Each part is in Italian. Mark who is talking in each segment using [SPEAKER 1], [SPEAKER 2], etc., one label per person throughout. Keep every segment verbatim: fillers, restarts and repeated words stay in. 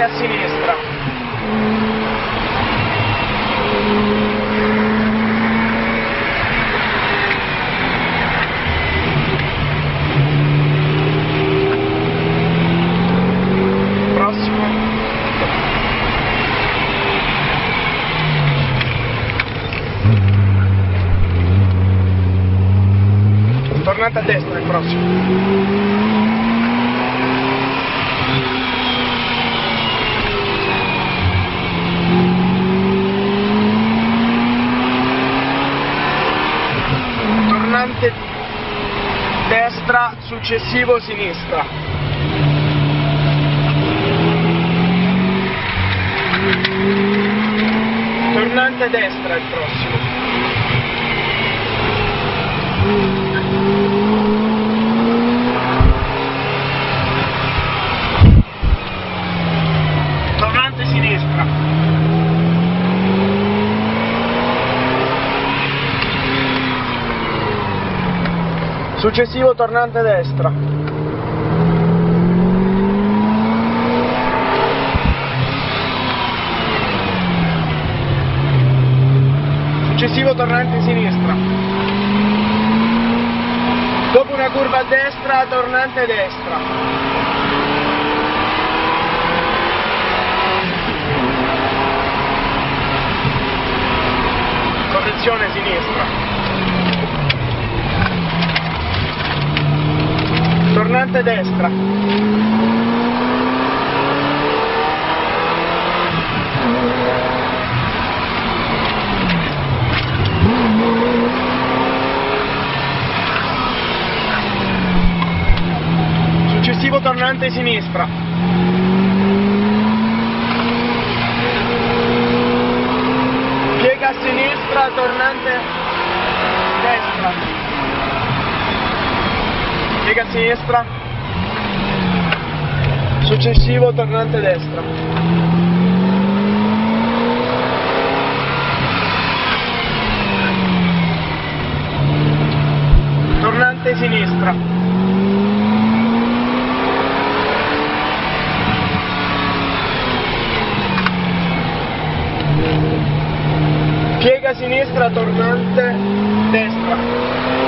[SPEAKER 1] tornante a sinistra. Prossimo. Tornante a destra il prossimo. Tornante destra, successivo sinistra. Tornante destra il prossimo. Tornante sinistra. Successivo tornante destra. Successivo tornante sinistra. Dopo una curva a destra, tornante destra. Correzione sinistra. Tornante destra. Successivo tornante sinistra. Piega a sinistra, tornante destra. Piega a sinistra, successivo tornante destra. Tornante sinistra. Piega a sinistra, tornante destra.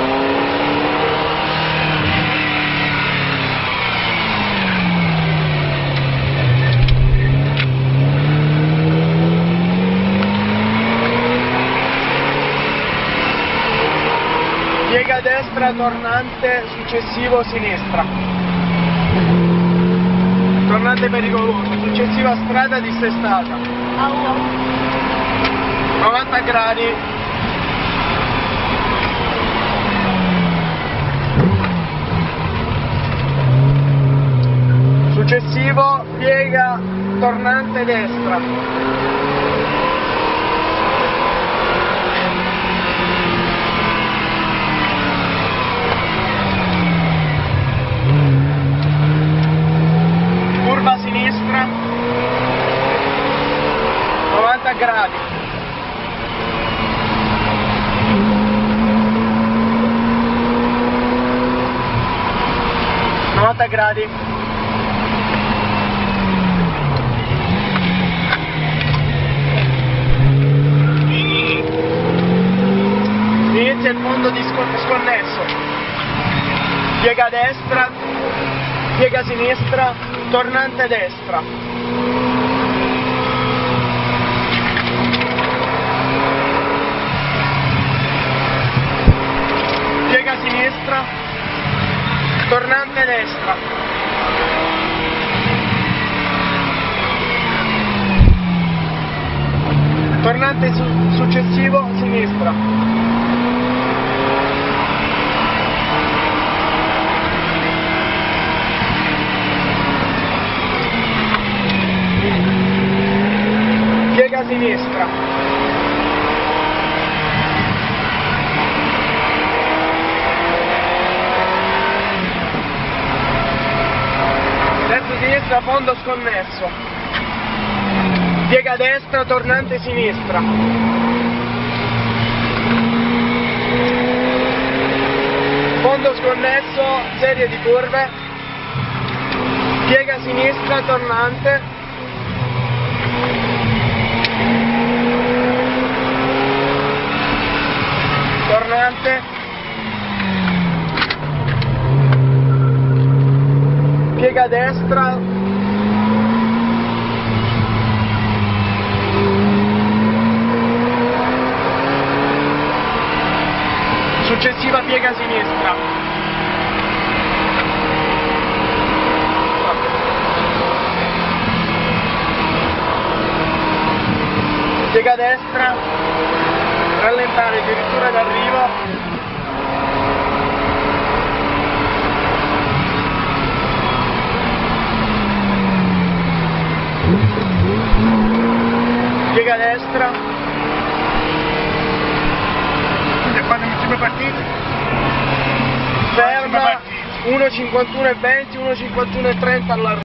[SPEAKER 1] Piega a destra, tornante, successivo sinistra. Tornante pericoloso, successiva strada dissestata. novanta gradi. Successivo, piega, tornante destra. Curva a sinistra, novanta gradi. novanta gradi. Inizia il fondo di sconnesso. Piega a destra, piega a sinistra, tornante destra. Piega a sinistra, tornante destra. Tornante su successivo sinistra. Piega a sinistra. Destra sinistra, fondo sconnesso. Piega a destra, tornante sinistra. Fondo sconnesso, serie di curve. Piega a sinistra, tornante. tornante, piega a destra, successiva piega a sinistra. Piega a destra, rallentare addirittura d'arrivo, piega a destra,
[SPEAKER 2] scusa, quando mi siamo partiti?
[SPEAKER 1] ferma, uno cinquantuno e venti, uno cinquantuno e trenta all'arrivo.